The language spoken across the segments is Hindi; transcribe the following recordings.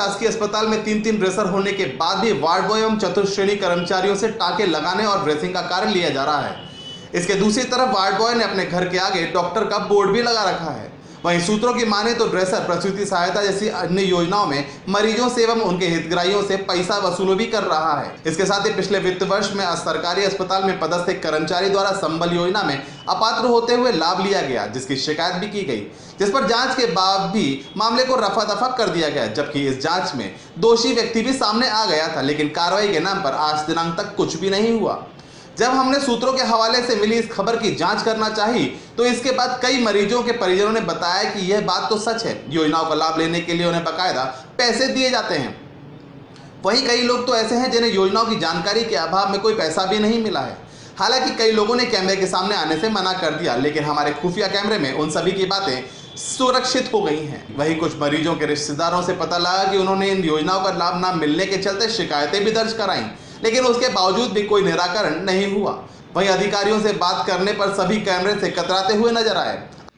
शासकीय अस्पताल में 3-3 ड्रेसर होने के बाद भी वार्ड बॉय एवं चतुर्थ श्रेणी कर्मचारियों से टाके लगाने और ड्रेसिंग का कार्य लिया जा रहा है। इसके दूसरी तरफ वार्ड बॉय ने अपने घर के आगे डॉक्टर का बोर्ड भी लगा रखा है। वहीं सूत्रों की माने तो ड्रेसर प्रसूति सहायता जैसी अन्य योजनाओं में मरीजों से एवं उनके हितग्राहियों से पैसा वसूल भी कर रहा है। इसके साथ ही पिछले वित्त वर्ष में सरकारी अस्पताल में पदस्थ एक कर्मचारी द्वारा संबल योजना में अपात्र होते हुए लाभ लिया गया, जिसकी शिकायत भी की गई, जिस पर जांच के बाद भी मामले को रफा दफा कर दिया गया। जबकि इस जांच में दोषी व्यक्ति भी सामने आ गया था, लेकिन कार्रवाई के नाम पर आज दिनांक तक कुछ भी नहीं हुआ। जब हमने सूत्रों के हवाले से मिली इस खबर की जांच करना चाही तो इसके बाद कई मरीजों के परिजनों ने बताया कि यह बात तो सच है, योजनाओं का लाभ लेने के लिए उन्हें बकायदा पैसे दिए जाते हैं। वहीं कई लोग तो ऐसे हैं जिन्हें योजनाओं की जानकारी के अभाव में कोई पैसा भी नहीं मिला है। हालांकि कई लोगों ने कैमरे के सामने आने से मना कर दिया, लेकिन हमारे खुफिया कैमरे में उन सभी की बातें सुरक्षित हो गई हैं। वहीं कुछ मरीजों के रिश्तेदारों से पता लगा कि उन्होंने इन योजनाओं का लाभ न मिलने के चलते शिकायतें भी दर्ज कराईं, लेकिन उसके बावजूद भी कोई निराकरण नहीं हुआ। वहीं अधिकारियों से बात करने पर सभी कैमरे से कतराते हुए नजर आए।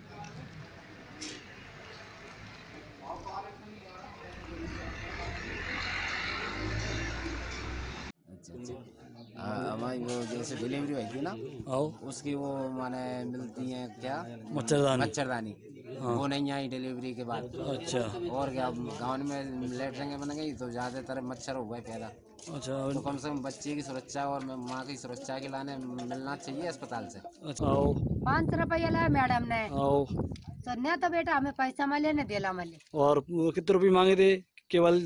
हमारी वो जैसे डिलीवरी हुई थी ना, उसकी वो माने मिलती है क्या मच्छरदानी वो नहीं आई डिलीवरी के बाद। अच्छा। और क्या गाँव में लेटरिंग बन गई तो ज्यादातर मच्छर हुआ पैदा। अच्छा। तो कम से कम बच्चे की सुरक्षा और माँ की सुरक्षा के लाने मिलना चाहिए अस्पताल से। अच्छा। 5 रुपया लाया मैडम ने। आओ। तो तो बेटा हमें पैसा मिले ने देला मिले। और कितने रुपए मांगे थे? केवल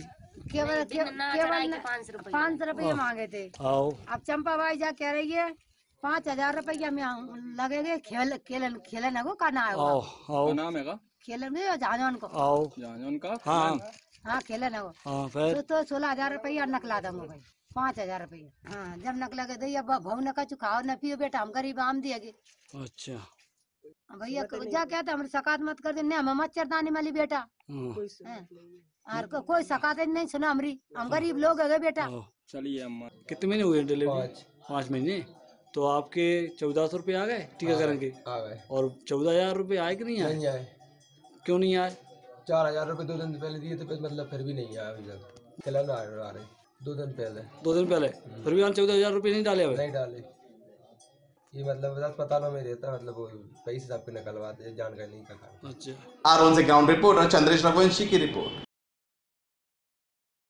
5 रुपये मांगे थे। आओ। अब चंपा भाई जा कह रही है 5,000 रुपया में लगेगे खेलन को करना है। आओ। आओ। नाम है का? खेलन में जान को। आओ। जान का? हाँ हाँ खेलन है वो। हाँ फिर तो 16,000 रुपया नकला दूंगा भाई। 5,000 रुपया। हाँ जब नकला के दी अब भाव न का खाओ न पियो बेटा, हम गरीब आम दिएगी। अच्छा भैया जा क्या था हमारे सकात मत कर देने, हमें मच्छरदानी वाली बेटा। और कोई सकात नहीं सुना हमारी, हम गरीब लोग है बेटा। चलिए अम्मा। कितने महीने हुए डिलीवरी? 5 महीने। तो आपके 1400 रुपये आ गए टीकाकरण के? आ गए। और 14,000 रुपये आए कि नहीं आए? नहीं आए। क्यों नहीं आए? 4,000 रुपये 2 दिन पहले दिए थे, मतलब फिर भी नहीं आया अभी तक। चलन आ रहे 2 दिन पहले। 2 दिन पहले फिर भी 14,000 रुपये नहीं डाले? नहीं डाले। ये मतलब अस्पतालों में रहता, मतलब वो पैसे सबके निकलवाते, जानकारी नहीं का। अच्छा। आरोन से ग्राउंड रिपोर्टर चंद्रेश रघुवंशी की रिपोर्ट।